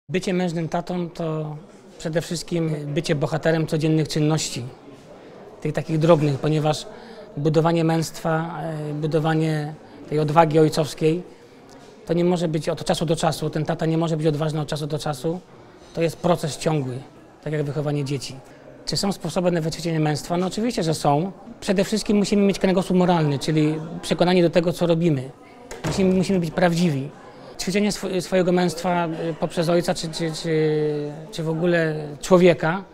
Bycie mężnym tatą to przede wszystkim bycie bohaterem codziennych czynności, tych takich drobnych, ponieważ budowanie męstwa, budowanie tej odwagi ojcowskiej to nie może być od czasu do czasu, ten tata nie może być odważny od czasu do czasu, to jest proces ciągły, tak jak wychowanie dzieci. Czy są sposoby na wyćwiczenie męstwa? No oczywiście, że są. Przede wszystkim musimy mieć kręgosłup moralny, czyli przekonanie do tego, co robimy. Musimy być prawdziwi. Ćwiczenie swojego męstwa poprzez ojca czy w ogóle człowieka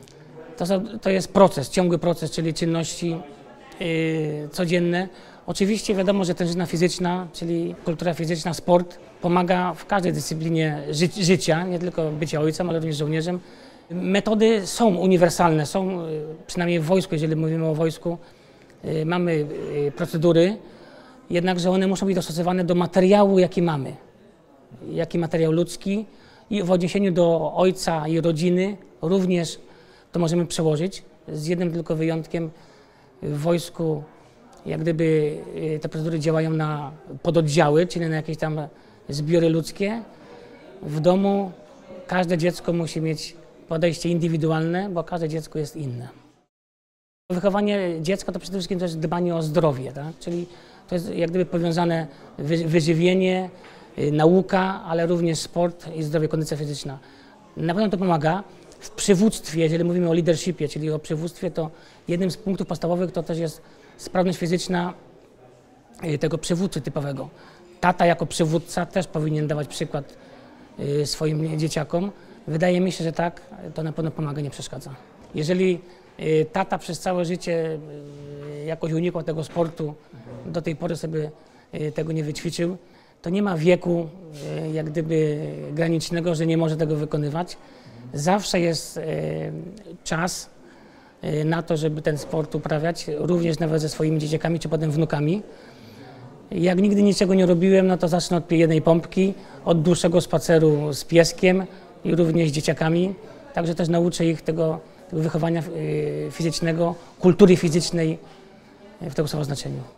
to jest proces, ciągły proces, czyli czynności codzienne. Oczywiście wiadomo, że tężyzna fizyczna, czyli kultura fizyczna, sport pomaga w każdej dyscyplinie życia, nie tylko bycia ojcem, ale również żołnierzem. Metody są uniwersalne, są przynajmniej w wojsku, jeżeli mówimy o wojsku, mamy procedury, jednakże one muszą być dostosowane do materiału, jaki mamy. Jaki materiał ludzki i w odniesieniu do ojca i rodziny również to możemy przełożyć, z jednym tylko wyjątkiem. W wojsku jak gdyby te procedury działają na pododdziały, czyli na jakieś tam zbiory ludzkie. W domu każde dziecko musi mieć podejście indywidualne, bo każde dziecko jest inne. Wychowanie dziecka to przede wszystkim też dbanie o zdrowie, tak? Czyli to jest jak gdyby powiązane wyżywienie, nauka, ale również sport i zdrowie, kondycja fizyczna. Na pewno to pomaga. W przywództwie, jeżeli mówimy o leadershipie, czyli o przywództwie, to jednym z punktów podstawowych to też jest sprawność fizyczna tego przywódcy typowego. Tata jako przywódca też powinien dawać przykład swoim dzieciakom. Wydaje mi się, że tak, to na pewno pomaga, nie przeszkadza. Jeżeli tata przez całe życie jakoś unikał tego sportu, do tej pory sobie tego nie wyćwiczył, to nie ma wieku jak gdyby granicznego, że nie może tego wykonywać. Zawsze jest czas na to, żeby ten sport uprawiać, również nawet ze swoimi dzieciakami czy potem wnukami. Jak nigdy niczego nie robiłem, no to zacznę od jednej pompki, od dłuższego spaceru z pieskiem i również z dzieciakami. Także też nauczę ich tego wychowania fizycznego, kultury fizycznej w tego słowa znaczeniu.